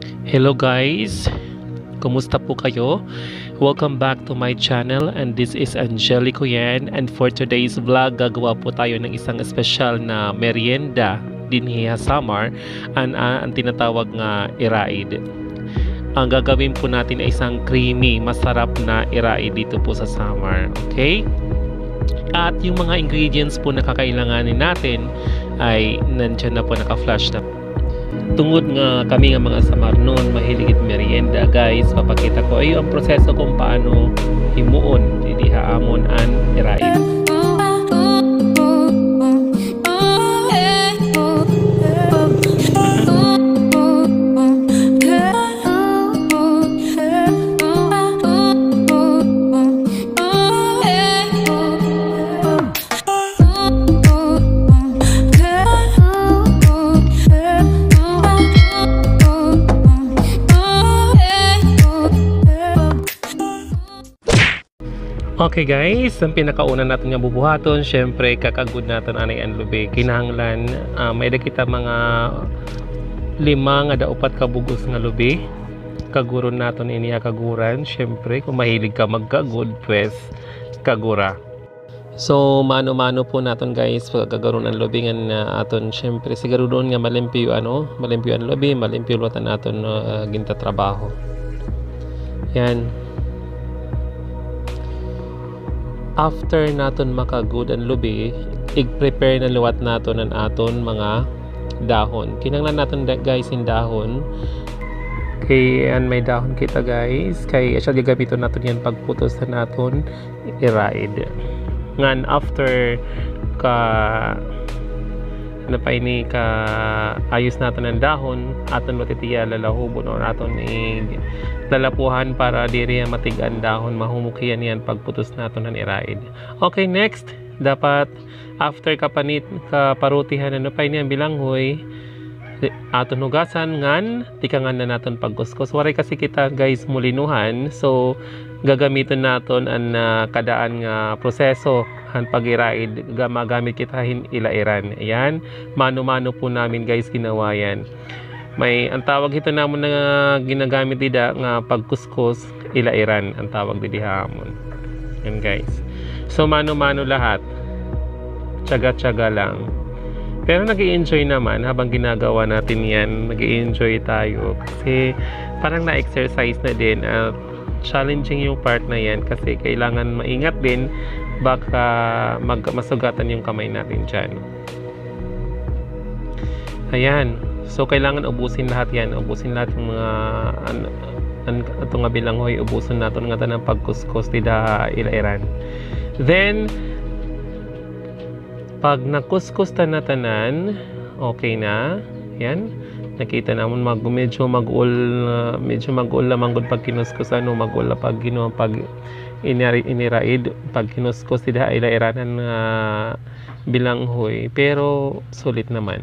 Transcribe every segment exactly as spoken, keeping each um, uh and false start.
Hello guys, kumusta po kayo? Welcome back to my channel and this is Angelico yan, and for today's vlog gagawa po tayo ng isang espesyal na merienda din sa Samar and uh, ang tinatawag nga Ira-id. Ang gagawin po natin ay isang creamy, masarap na Ira-id dito po sa Samar, okay? At yung mga ingredients po na kakailanganin natin ay nandyan na po, naka-flash na. Tungod nga kami nga mga Samarnon mahilig it merienda guys, papakita ko ay ang proseso kung paano himuon didihaamon an Ira-id. Okay guys, ang pinakauna natin nga bubuhaton, syempre kakagud natin anay ang lubi. Kinahanglan uh, may da kita mga lima nga daupat ka bugos nga lubi. Kaguron naton ini kaguran, syempre kung mahilig ka magkagud, pues kagura. So mano-mano po naton guys pagkagaron ang lubi nga uh, aton, syempre siguro doon nga malimpyo ano, malimpyo ang lubi, malimpyo lutan naton uh, ginta trabaho. Yan. After naton makagud ang lubi, i-prepare na luwat naton ang aton mga dahon. Kinanglan naton guys in dahon. Kay an may dahon kita guys. Kay asya gagamiton naton yan pagputos na naton Ira-id. Ngan after ka na pa ini ka ayos naton ang dahon, aton matitiya lalahubon or aton i lalapuhan para diri matigan dahon, mahumukian yan pagputos naton ng Ira-id. Okay, next dapat after kapanit kaparutihan ano pa ini ang bilanghoy, aton hugasan ngan tikangan na naton pagkuskus. Waray kasi kita guys mulinuhan, so gagamiton naton ang uh, kadaan nga proseso han pag-Ira-id, magamit kita hin ilairan. Ayan, mano-mano po namin guys ginawa yan. May ang tawag ito namon na ginagamit dida nga pagkuskus, ilairan ang tawag didi hamon. Yan guys. So mano-mano lahat. Tiyaga-tiyaga lang. Pero nag-i-enjoy naman habang ginagawa natin yan. Nag-i-enjoy tayo kasi parang na-exercise na din at challenging yung part na yan kasi kailangan maingat din, baka mag masugatan yung kamay natin dyan. Ayan, so kailangan ubusin lahat yan, ubusin lahat yung mga an, an, ito nga bilanghoy, ubusin natin nga tanang pagkuskus dida ilairan. Then pag nakuskus na tanan, okay na yan. Nakita namon mag medyo mag-ul uh, medyo mag-ul lamang gud pag kinuskus ano, mag-ul pag gino pag Ira-id pag kinuskus dida ilairanan nga uh, bilanghoy, pero sulit naman.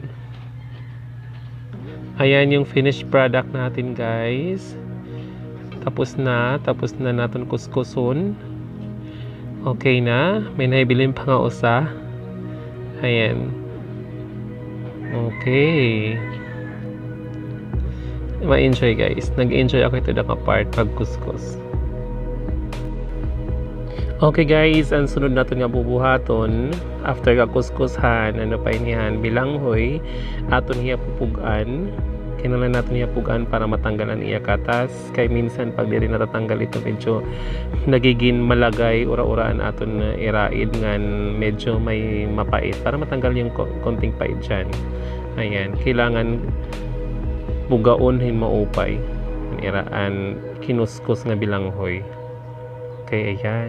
Ayan yung finished product natin guys. Tapos na, tapos na natin kuskuson. Okay na, may naibilin pa nga usa. Ayan. Okay. Ma-enjoy guys. Nag-enjoy ako ito na part pag kuskus. Okay guys, ang sunod natin nga bubuhaton after ka kuskushan, ano pa inihan bilanghoy, aton hiya pupugan. Kinahanglan natin hiya pugan para matanggalan iya katas. Kay minsan pag diri natatanggal ito medyo nagiging malagay ura-uraan aton Ira-id ngan medyo may mapait, para matanggal yung konting pait dyan. Ayan, kailangan bugaon hin maupay ang iraan kinuskus nga bilanghoy. Okay, ayan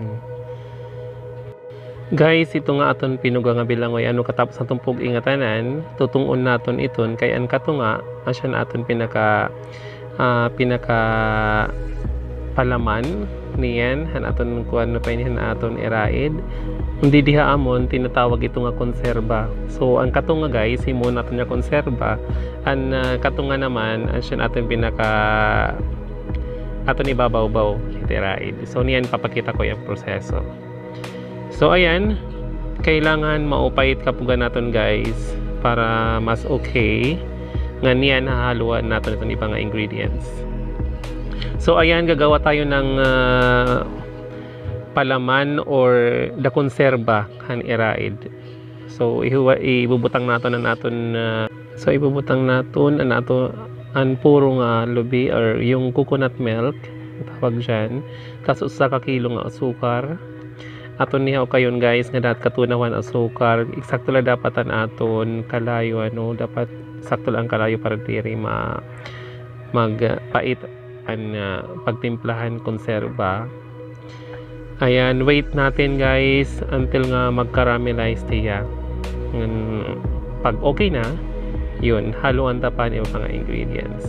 guys, ito nga aton pinuga nga bilanghoy, ano katapos natong pug ingatanan tutungon naton iton kay an katunga asyan aton pinaka uh, pinaka palaman niyan han aton kuan na pa inihan aton Ira-id. Hindi diha amon tinatawag ito nga konserba. So ang katunga guys, himo naton nga konserba. Ang uh, katunga naman asyan aton pinaka aton ibabaw-baw Ira-id. So niyan papakita ko yung proseso. So ayan, kailangan maupait kapugan naton guys para mas okay. nga niyan hahaluan natin itong ibang ingredients. So ayan, gagawa tayo ng uh, palaman or the konserba kan Ira-id. So ihuwa, ibubutang natin ang naton uh, so ibubutang natin ang nato ang puro nga lubi or yung coconut milk tawag dyan, tapos usa ka kilo nga asukar aton niya o kayon guys nga dapat katunawan asukar eksakto lang dapat an aton kalayo ano dapat sakto lang kalayo para diri ma magpait an uh, pagtimplahan konserba. Ayan, wait natin guys until nga mag-caramelize tiya. Pag okay na yun, haluan tapan yung mga ingredients.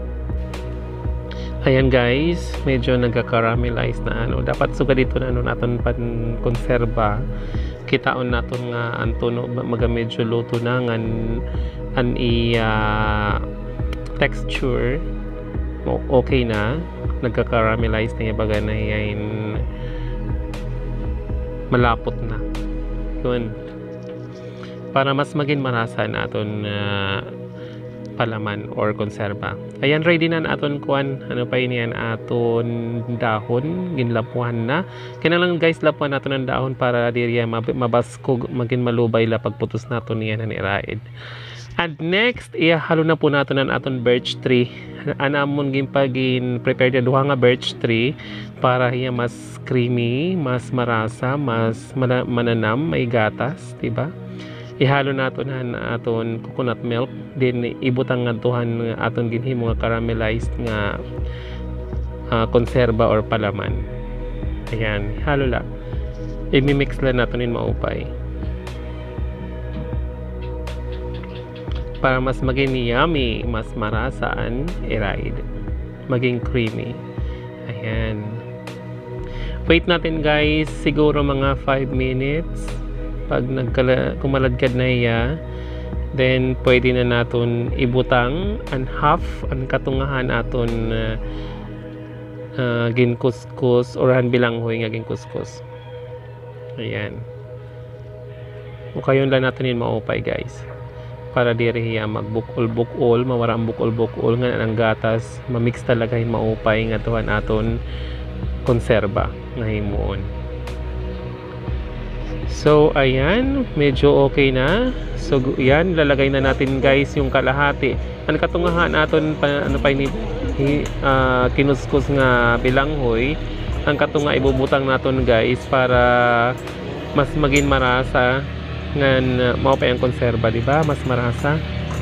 Ayan guys, medyo nagka-caramelize na ano. Dapat suga dito na ano natin pan konserba. Kitaon natin nga anto no, maga medyo luto na ngan an i uh, texture okay na. Nagka-caramelize na yung baga na yan malapot na. Yun. Para mas maging marasa natin uh, palaman or konserba. Ayan, ready na naton kuan. Ano pa yun yan? Aton dahon. Ginlapuan na. Kailangan guys, lapuan natin ang dahon para diriya mabaskog, maging malubay la pagputos natin yan ang Ira-id. And next, ihalo na po natin ang aton birch tree. Anamon gin pagin prepare na duha nga birch tree para hiya mas creamy, mas marasa, mas mananam, may gatas, diba? Ihalo natin han aton coconut milk, then ibutang ngadtuhan aton ginhimo nga caramelized nga uh, konserba or palaman. Ayan, ihalo la. I-mix lang natin in maupay. Para mas maging yummy, mas marasaan Ira-id. Maging creamy. Ayan. Wait natin guys, siguro mga five minutes. Pag nagkala, kumaladkad na iya, then pwede na natin ibutang ang half ang katungahan aton uh, uh, ginkuskus or han bilanghoy nga ginkuskus. Ayan. O kayon lang natin yung maupay guys. Para diri hiya magbukol-bukol, mawara ang bukol-bukol nga ang gatas, mamix talaga yung maupay nga tuhan aton konserba nga himuon. So ayan, medyo okay na. So yan, lalagay na natin guys yung kalahati. Ang katungahan aton pa, ano pa ni uh, kinuskus nga bilanghoy, ang katunga ibubutang naton guys para mas maging marasa ngan uh, mao pa ang konserba, di ba? Mas marasa.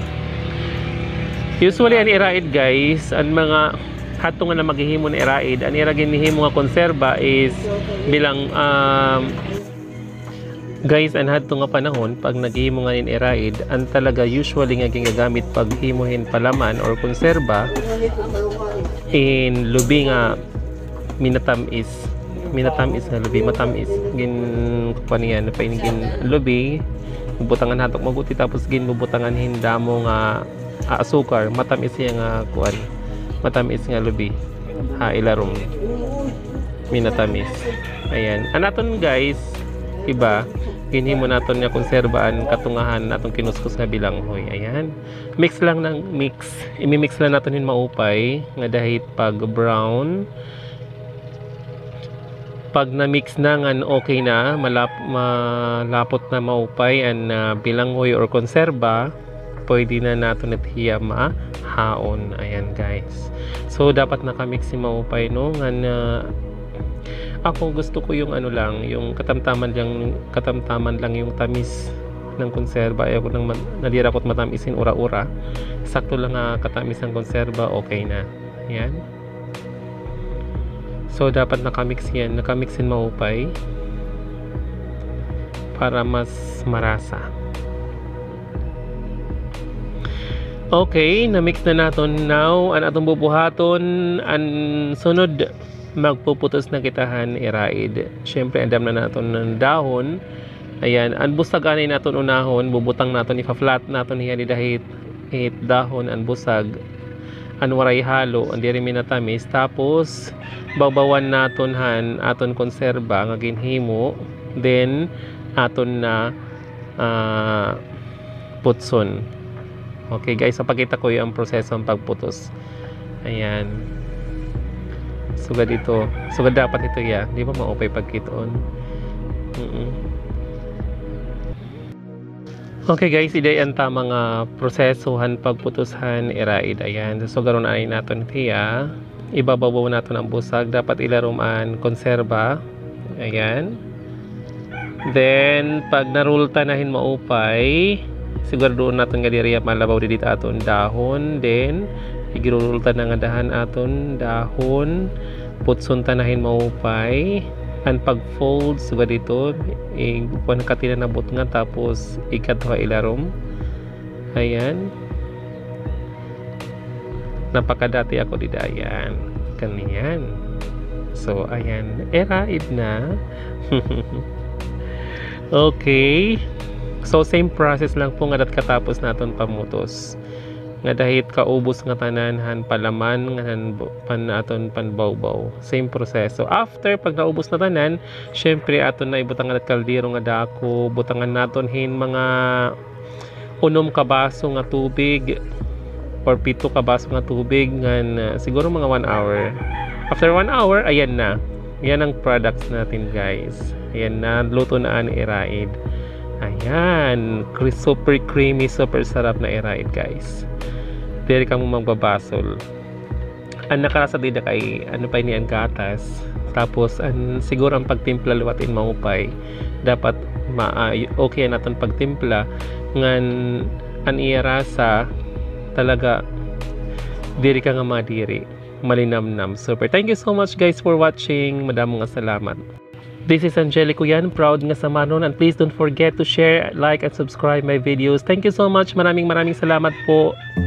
Usually ang Ira-id guys, ang mga hato nga na maghihimo ng Ira-id, ang ira ginihimo nga konserba is bilang um, guys, ang hato nga panahon pag naghihimo nga ng Ira-id, ang talaga usually nga ginagamit pag himuhin palaman or konserba in lubi nga minatamis minatamis na lubi, matamis gin kupanian pa gin lubi bubutangan hatok mabuti tapos gin bubutangan hindamo nga uh, asukar, matamis siya nga kuan, matamis nga lubi ha ilarom minatamis. Ayan, anaton guys iba ginhimo naton nga konserbaan katungahan naton kinuskus nga bilanghoy. Ayan, mix lang ng mix, imi-mix lang naton hin maupay nga dahit pag brown. Pag na-mix na nga okay na, malap, malapot na maupay ang uh, bilanghoy or konserba, pwede na nato na hiya mahaon. Ayan guys. So dapat nakamix si maupay no nga uh, ako gusto ko yung ano lang, yung katamtaman lang, katamtaman lang yung tamis ng konserba. Ayaw ko nang nadira ko't matamisin ura-ura. Sakto lang nga katamis ng konserba, okay na. Ayan. So dapat nakamix yan, nakamixin maupay para mas marasa. Okay, na-mix na natin now. Ang atong bubuhaton, ang sunod magpuputos na kitahan Ira-id. Siyempre, andam na natin ng dahon. Ayan, ang busag anay natin unahon, bubutang natin, ipa-flat natin hiya ni dahit hit dahon, ang busag. Ang waray halo, ang diri minatamis. Tapos, babawan natin han, aton konserba, nga ginhimo. Then, aton na uh, putson. Okay guys, so pakita ko yung proseso ng pagputos. Ayan. Sugad ito. Sugad dapat ito ya. Di ba maupay pagkitoon? Mm -mm. Okay guys, iday ang tamang uh, prosesohan pagputushan Ira-id. Ayan. So garon ay naton tiya. Ibababaw natin ang busag. Dapat ilaruman konserba. Ayan. Then pag narulta nahin maupay, siguro natin nga diriya malabaw dito aton dahon. Then igirulta na nga dahan aton dahon. Putsun tanahin maupay. Ang pag-fold suga dito ikuan katina na but nga tapos ikadwa ilarom. Ayan. Napakadati ako dito. Ayan. Kanyan. So ayan, Ira-id na. Okay. So same process lang po nga dat katapos naton pamutos. Nga dahit kaubos nga tanan han palaman nga pan aton panbawbaw. Same proseso. After pag naubos na tanan, syempre aton na ibutangan at kaldero nga dako, butangan naton hin mga unom ka baso nga tubig or pito ka baso nga tubig ngan uh, siguro mga one hour. After one hour, ayan na. Yan ang products natin guys. Ayan na, luto na ang Ira-id. Ayan, super creamy, super sarap na Ira-id guys. Diri ka mo magbabasol. Ang nakarasa dito kay ano pa ni ang gatas. Tapos an siguro ang pagtimpla luwatin maupay. Dapat ma uh, okay naton pagtimpla ngan an irasa talaga diri ka nga madiri. Malinamnam. Super. Thank you so much guys for watching. Madamong nga salamat. This is Angelico yan, proud nga Samarnon, and please don't forget to share, like, and subscribe my videos. Thank you so much. Maraming maraming salamat po.